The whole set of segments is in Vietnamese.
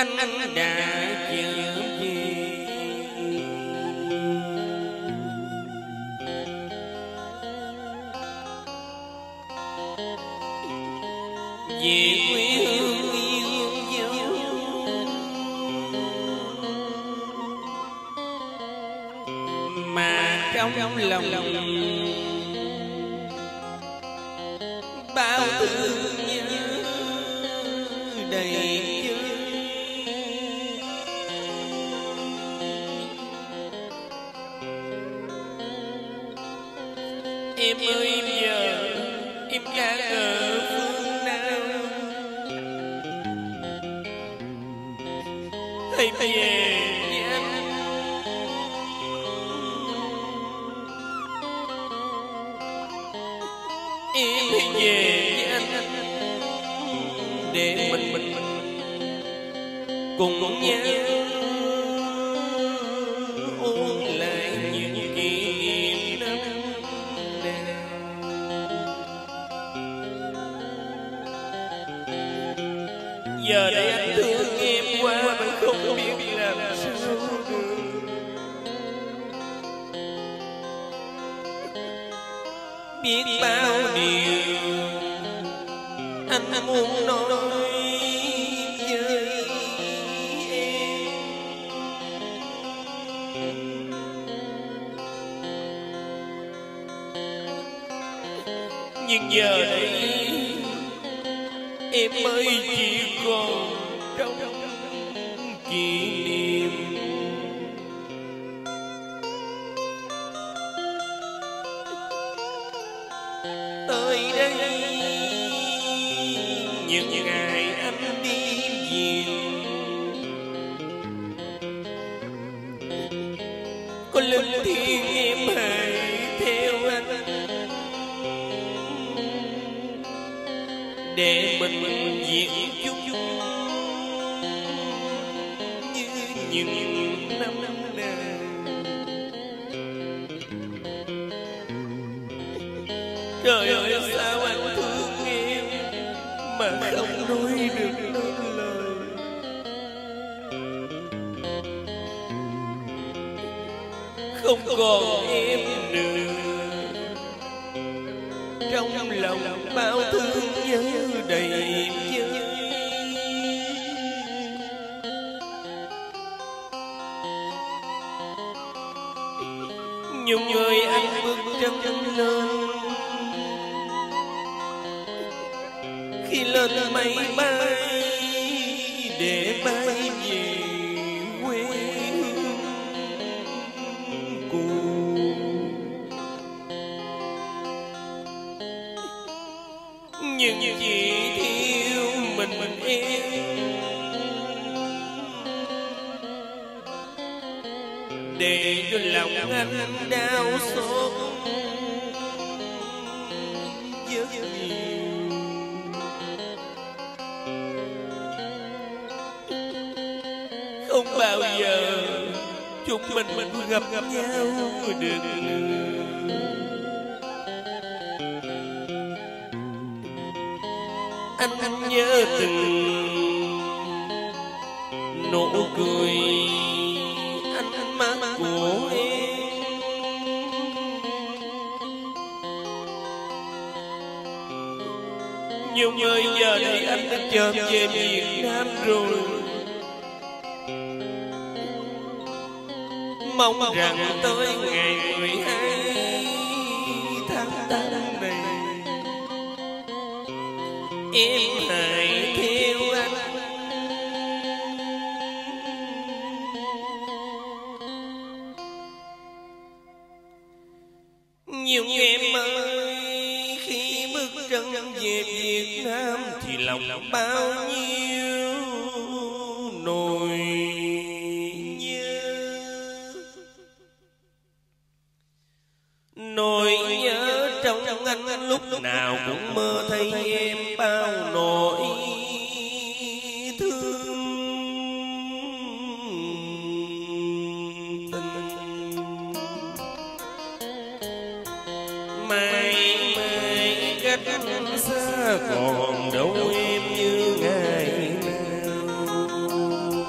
anh đã trở về. Về quê hương yêu dấu mà trong lòng bao thương nhớ đầy em ơi em giờ em đang ở phương nào, hãy về với anh. Em hãy về với anh để mình cùng nhau ôn lại những kỷ niệm năm nào. Giờ đây anh thương em quá mà không biết làm sao được. Biết bao điều anh muốn nói với em, nhưng giờ đây em ơi chỉ còn trong kỷ niệm. Tới đây những ngày anh đi về, có linh thiêng em hãy theo anh để mình diễn chung như những năm nào. Trời ơi sao anh thương em mà không nói được nên lời. Không còn em nữa, trong lòng bao thương nhớ đầy vơi. Nhiều người anh bước chân lên, khi lên máy bay để bay về quê hương cũ. Nhưng chỉ thiếu mình em để cho lòng anh đau xót rất nhiều. Không bao giờ chúng mình gặp nhau được nữa. Anh nhớ từng nụ cười anh mắt của em. Nhiều người giờ đây anh đã trở về Việt Nam rồi, mong rằng tới ngày 12 tháng 8 này em hãy theo anh. Nhưng em ơi khi bước chân về Việt Nam thì lòng bao nhiêu nỗi nhớ trong anh lúc nào cũng mơ thấy em bao nỗi thương tình. Mãi mãi cách xa còn đâu em như ngày nào.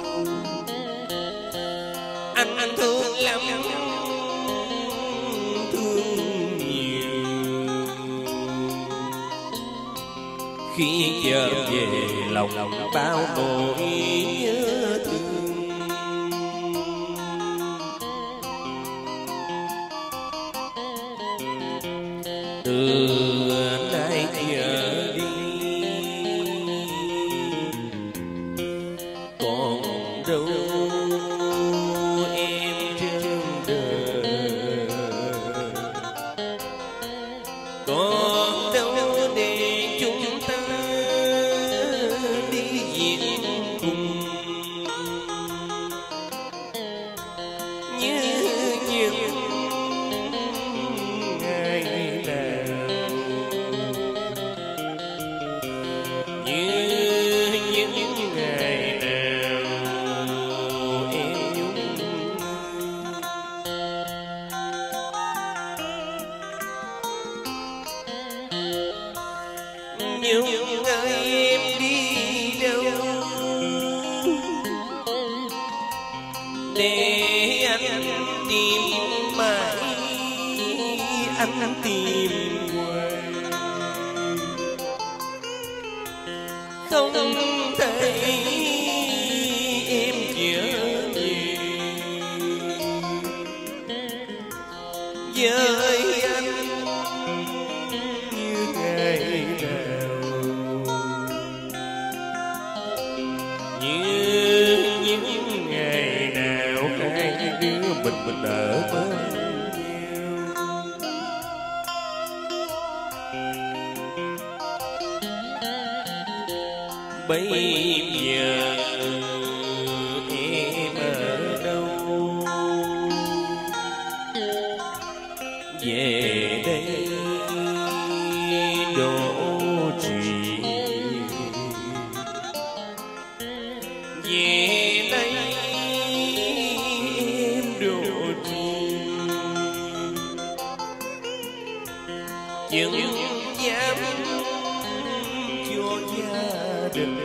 anh thương lắm, thương nhiều. Khi trở về lòng bao nỗi nhớ thương. Từ nay trở đi còn đâu em trên đời, còn đâu để chúng ta đi diễn cùng như những ngày nào, như những ngày nào em nhung. Nhưng em đi đâu để anh tìm mãi, anh tìm hoài không thấy em trở về với anh như ngày nào, như những ngày nào hai đứa mình ở bên nhau. Bây giờ em ở đâu, về đây đổ chuyện, về đây em đổ chuyện, chứng giám cho gia đình,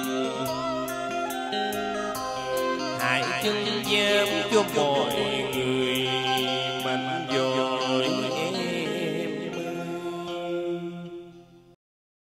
hãy chứng giám cho mọi người.